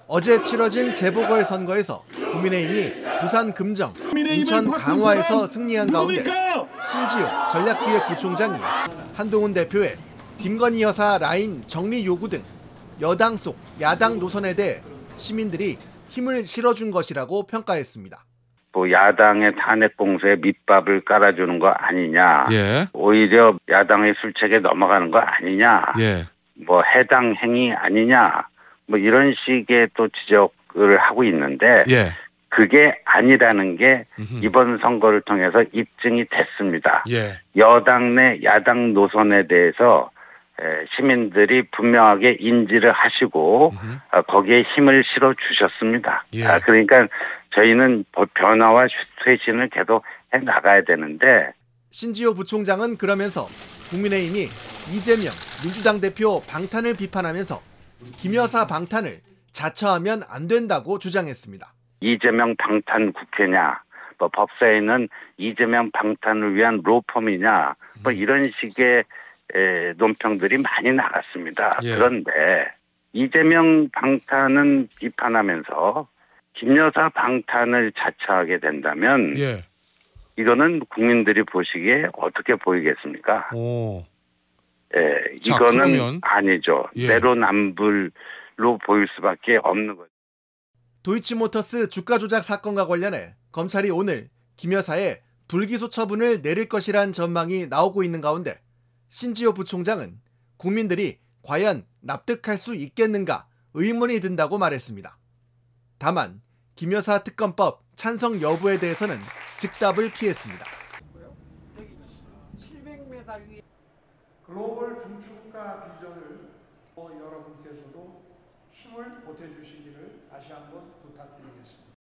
어제 치러진 재보궐선거에서 국민의힘이 부산 금정, 인천 강화에서 승리한 가운데 신지호 전략기획부총장이 한동훈 대표의 김건희 여사 라인 정리 요구 등 여당 속 야당 노선에 대해 시민들이 힘을 실어준 것이라고 평가했습니다. 야당의 탄핵 공세에 밑밥을 깔아주는 거 아니냐. 예. 오히려 야당의 술책에 넘어가는 거 아니냐. 예. 해당 행위 아니냐. 이런 식의 또 지적을 하고 있는데 예. 그게 아니라는 게 이번 선거를 통해서 입증이 됐습니다. 예. 여당 내 야당 노선에 대해서 시민들이 분명하게 인지를 하시고 거기에 힘을 실어 주셨습니다. 예. 그러니까 저희는 변화와 쇄신을 계속 해 나가야 되는데. 신지호 부총장은 그러면서 국민의힘이 이재명 민주당 대표 방탄을 비판하면서 김 여사 방탄을 자처하면 안 된다고 주장했습니다. 이재명 방탄 국회냐, 법사위는 이재명 방탄을 위한 로펌이냐, 이런 식의 논평들이 많이 나갔습니다. 예. 그런데 이재명 방탄은 비판하면서 김 여사 방탄을 자처하게 된다면 예. 이거는 국민들이 보시기에 어떻게 보이겠습니까? 오. 이거는 그러면? 아니죠. 예. 내로남불로 보일 수밖에 없는 거죠. 도이치모터스 주가 조작 사건과 관련해 검찰이 오늘 김 여사의 불기소 처분을 내릴 것이란 전망이 나오고 있는 가운데 신지호 부총장은 국민들이 과연 납득할 수 있겠는가 의문이 든다고 말했습니다. 다만 김 여사 특검법 찬성 여부에 대해서는 즉답을 피했습니다. 글로벌 중추국가 비전을 여러분께서도 힘을 보태주시기를 다시 한번 부탁드리겠습니다.